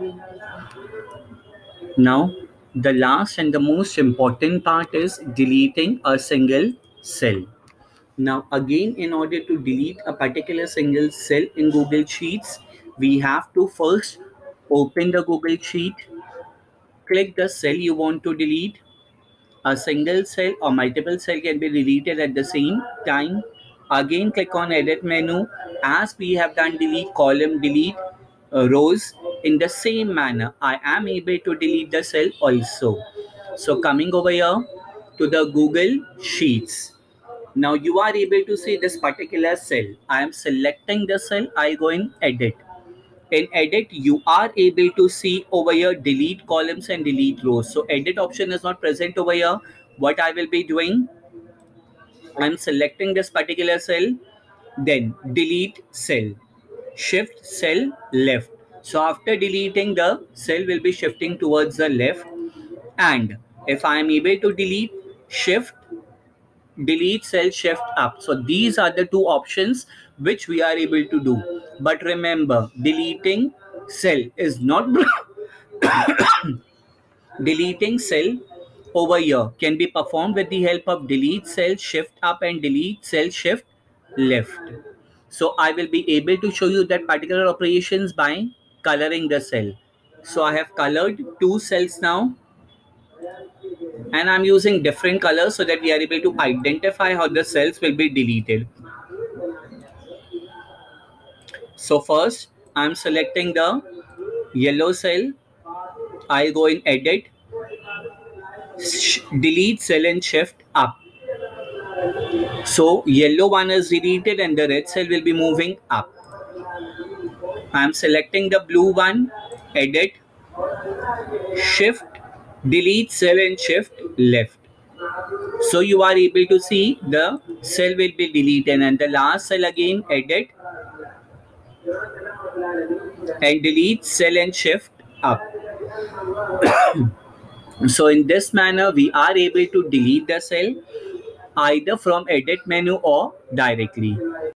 Now, the last and the most important part is deleting a single cell. Now, again, in order to delete a particular single cell in Google Sheets, we have to first open the Google Sheet, click the cell you want to delete. A single cell or multiple cell can be deleted at the same time. Again, click on Edit menu. As we have done delete column, delete rows, in the same manner, I am able to delete the cell also. So coming over here to the Google Sheets. Now you are able to see this particular cell. I am selecting the cell. I go in Edit. In Edit, you are able to see over here delete columns and delete rows. So Edit option is not present over here. What I will be doing, I'm selecting this particular cell, then delete cell, shift cell left. So after deleting, the cell will be shifting towards the left. And if I am able to delete, shift, delete cell, shift up. So these are the two options which we are able to do. But remember, deleting cell is not deleting cell over here can be performed with the help of delete cell, shift up, and delete cell, shift left. So I will be able to show you that particular operations by coloring the cell. So I have colored two cells now, and I'm using different colors so that we are able to identify how the cells will be deleted. So first, I'm selecting the yellow cell. I go in Edit, delete cell and shift up. So yellow one is deleted and the red cell will be moving up. I'm selecting the blue one, Edit, shift, delete cell and shift left. So you are able to see the cell will be deleted, and the last cell again, Edit and delete cell and shift up. So in this manner, we are able to delete the cell either from Edit menu or directly.